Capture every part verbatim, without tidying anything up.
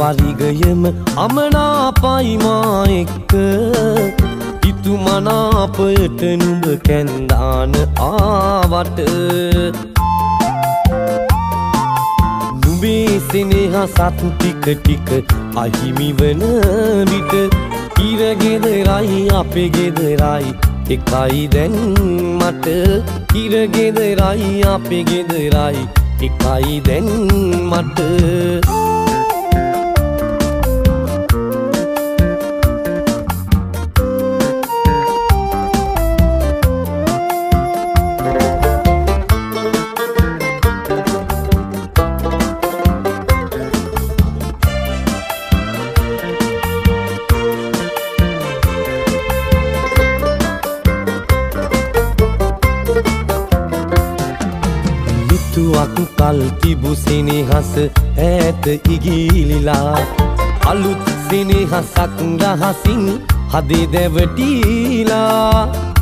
වරිගයම අමනාපයි මා එක්ක හිතුමනාපයට නුඹ කැන්දාන ආවට නුඹේ සෙනෙහසත් ටික ටික අහිමි වන විට ඉරගෙදරයි අපේ ගෙදරයි එකයි දැන් මට ඉරගෙදරයි අපේ ගෙදරයි එකයි දැන් මට කල් තිබු සෙනෙහස ඈත ඉගිලිලා අලුත් සෙනෙහසක් රහසින් හදේ දැවටිලා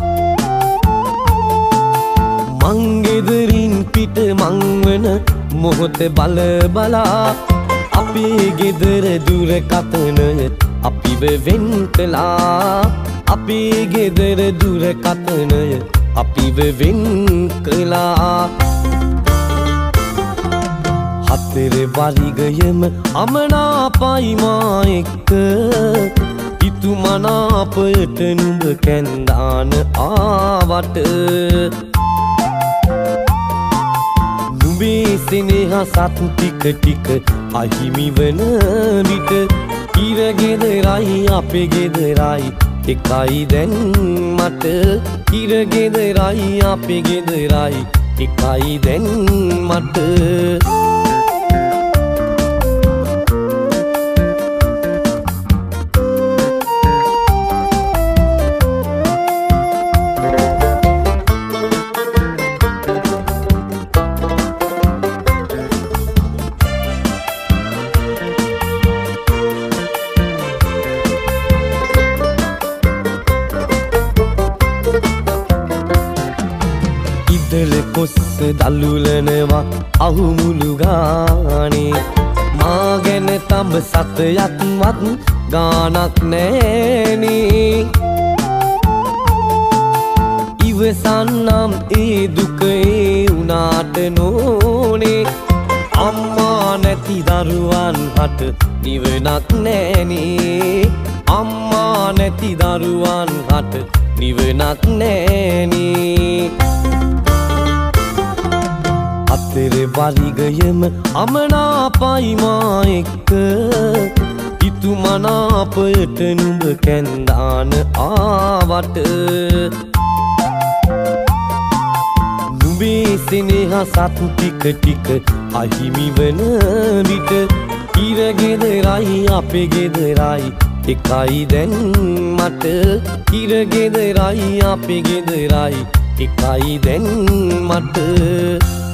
මං ගෙදරින් පිට මං වන මොහොත බල බලා අපේ ගෙදර දුරකථනය අපිව වෙන් කළා අපේ ගෙදර දුරකථනය අපිව වෙන් කළා හතර වරිගයම අමනාපයි මා එක්ක හිතුමනාපයට නුඹ කැන්දාන ආවට නුඹේ සෙනෙහසත් ටික ටික අහිමි වන විට ඉරගෙදරයි අපේ ගෙදරයි එකයි දැන් මට ඉරගෙදරයි අපේ ගෙදරයි එකයි දැන් මට කොස්ස දල්ලුලනවා අහුමුළු ගානේ මා ගැන තඹ සතයක්වත් ගානක් නෑනේ ඉවසන්නම් ඒ දුක ඒ උනාට නෝනේ අම්මා නැති දරුවන් හට නිවනක් නෑනේ අම්මා නැති දරුවන් හට නිවනක් නෑනේ හතර වරිගයම අමනාපයි මා එක්ක හිතුමනාපයට නුඹ කැන්දාන ආවට නුඹේ සෙනෙහසත් ටික ටික අහිමි වන විට ඉරගෙදරයි අපේ ගෙදරයි එකයි දැන් මට ඉරගෙදරයි අපේ ගෙදරයි එකයි දැන් මට